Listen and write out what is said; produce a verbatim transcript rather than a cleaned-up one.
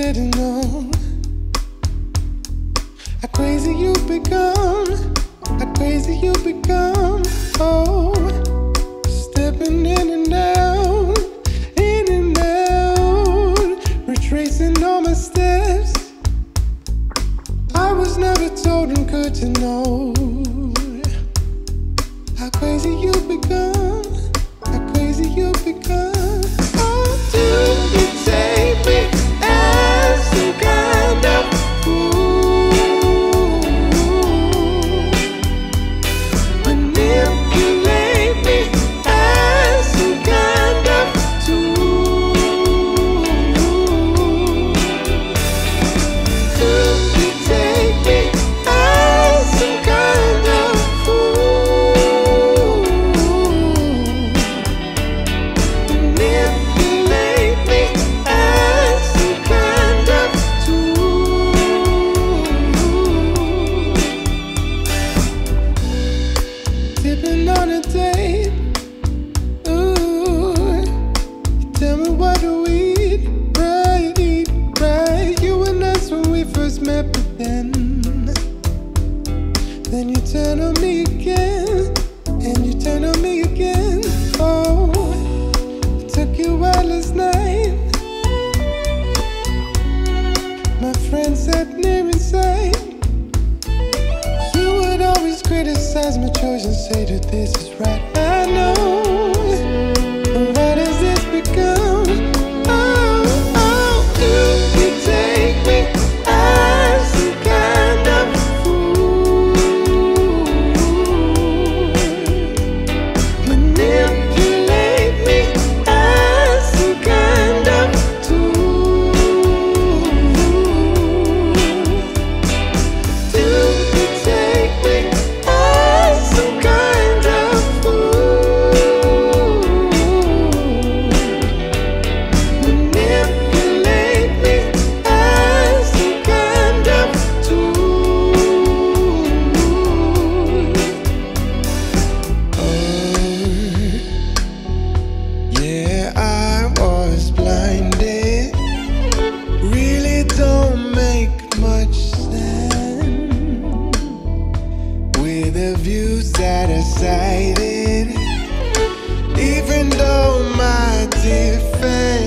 didn't know how crazy you become, how crazy you become. Oh, stepping in and out, in and out, retracing all my steps. I was never told and good to know how crazy you become, how crazy you become. Oh, do you take me as some kind of fool? Manipulate me as some kind of tool. Do you take me as some kind of fool? Manipulate me as some kind of tool. Tipping on a date. Ooh, you tell me what to eat, right, eat, right. You and us when we first met, but then, then you turn on me again, and you turn on me again. Oh, I took you out last night. My friend sat near inside. You would always criticize my choice and say that this is right. I know. But what has this become? Oh, oh, do you take me as some kind of fool? Manipulate me as some kind of tool. Do you take me as some kind of fool? Manipulate me as some kind of tool. Oh, yeah, I was blinded. Really don't make much sense with the views that are cited. Even though my defense